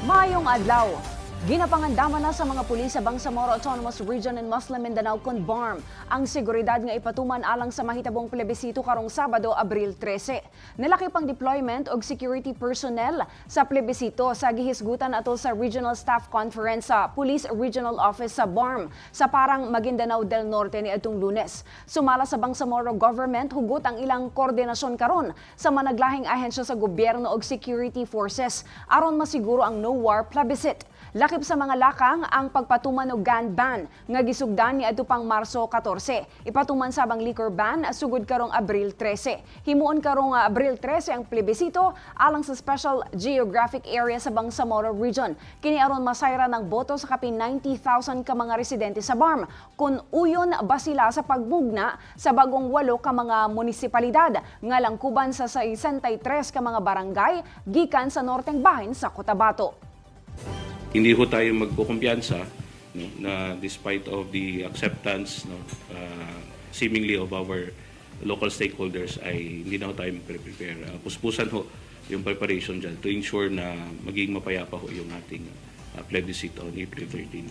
Mayong adlaw. Ginapangandama na sa mga pulis sa Bangsamoro Autonomous Region in Muslim Mindanao Conbarm ang seguridad nga ipatuman alang sa mahitabong plebisito karong Sabado, Abril 13. Nalaki pang deployment og security personnel sa plebisito sa gihisgutan ato sa Regional Staff Conference sa Police Regional Office sa BARM sa Parang, Maguindanao del Norte niadtong Lunes. Sumala sa Bangsamoro government hugot ang ilang koordinasyon karon sa managlahing ahensya sa gobyerno og security forces aron masiguro ang no-war plebiscite. Lakip sa mga lakang ang pagpatuman og gun ban nga gisugdan niadto pang Marso 14. Ipatuman sabang liquor ban sugod karong Abril 13. Himuon karong Abril 13 ang plebisito alang sa Special Geographic Area sa Bangsamoro Region. Kini aron masayra ng boto sa kapin 90,000 ka mga residente sa BARM kung uyon ba sila sa pagbugna sa bagong 8 ka mga munisipalidad nga langkuban sa 63 ka mga barangay gikan sa norteng bahin sa Cotabato. Hindi ho tayo magkukumpiyansa, no, na despite of the acceptance, no, seemingly of our local stakeholders ay hindi na ho tayo mag-prepare. Puspusan ho yung preparation dyan to ensure na maging mapayapa ho yung ating plebiscite on April 13.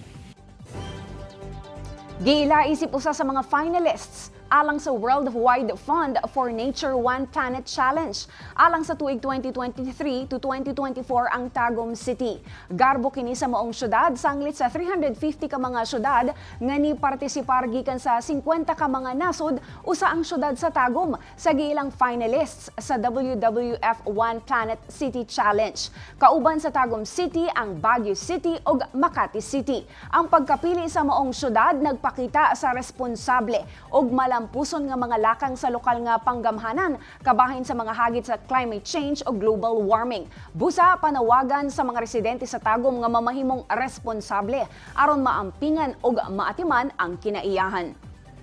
Giila-isip usa sa mga finalists alang sa Worldwide Fund for Nature One Planet Challenge. Alang sa tuig 2023 to 2024 ang Tagum City. Garbo kini sa maong syudad sanglit sa 350 ka mga syudad nga ni partisipar gikan sa 50 ka mga nasod usa ang syudad sa Tagum sa giilang finalists sa WWF One Planet City Challenge. Kauban sa Tagum City ang Baguio City ug Makati City. Ang pagkapili sa maong syudad nagpakita sa responsable ug puson nga mga lakang sa lokal nga panggamhanan kabahin sa mga hagit sa climate change o global warming. Busa panawagan sa mga residente sa Tagum nga mamahimong responsable aron maampingan o maatiman ang kinaiyahan.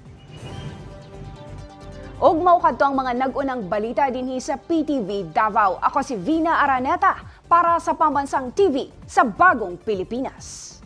Og mao kadto ang mga nag-unang balita dinhi sa PTV Davao. Ako si Vina Araneta para sa Pambansang TV sa Bagong Pilipinas.